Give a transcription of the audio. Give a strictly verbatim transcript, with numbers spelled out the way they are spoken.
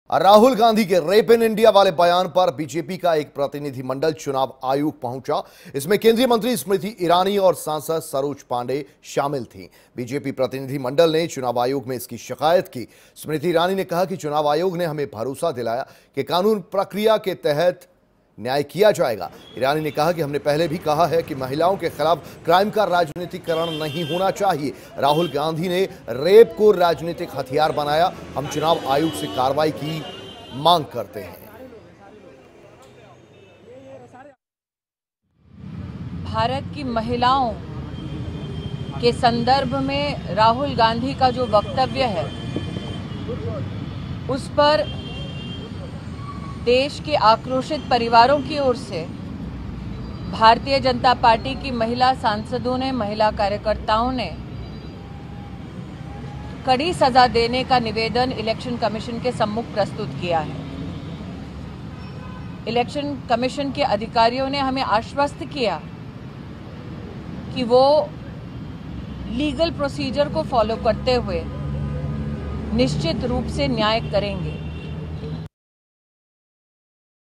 राहुल गांधी के rape in India वाले बयान पर बीजेपी का एक प्रतिनिधिमंडल चुनाव आयोग पहुंचा। इसमें केंद्रीय मंत्री स्मृति ईरानी और सांसद सरोज पांडे शामिल थीं। बीजेपी प्रतिनिधिमंडल ने चुनाव आयोग में इसकी शिकायत की। स्मृति ईरानी ने कहा कि चुनाव आयोग ने हमें भरोसा दिलाया कि कानून प्रक्रिया के तहत न्याय किया जाएगा। ईरानी ने कहा कि हमने पहले भी कहा है कि महिलाओं के खिलाफ क्राइम का राजनीतिकरण नहीं होना चाहिए। राहुल गांधी ने रेप को राजनीतिक हथियार बनाया। हम चुनाव आयोग से कार्रवाई की मांग करते हैं। भारत की महिलाओं के संदर्भ में राहुल गांधी का जो वक्तव्य है, उस पर देश के आक्रोशित परिवारों की ओर से भारतीय जनता पार्टी की महिला सांसदों ने, महिला कार्यकर्ताओं ने कड़ी सजा देने का निवेदन इलेक्शन कमीशन के सम्मुख प्रस्तुत किया है। इलेक्शन कमीशन के अधिकारियों ने हमें आश्वस्त किया कि वो लीगल प्रोसीजर को फॉलो करते हुए निश्चित रूप से न्याय करेंगे।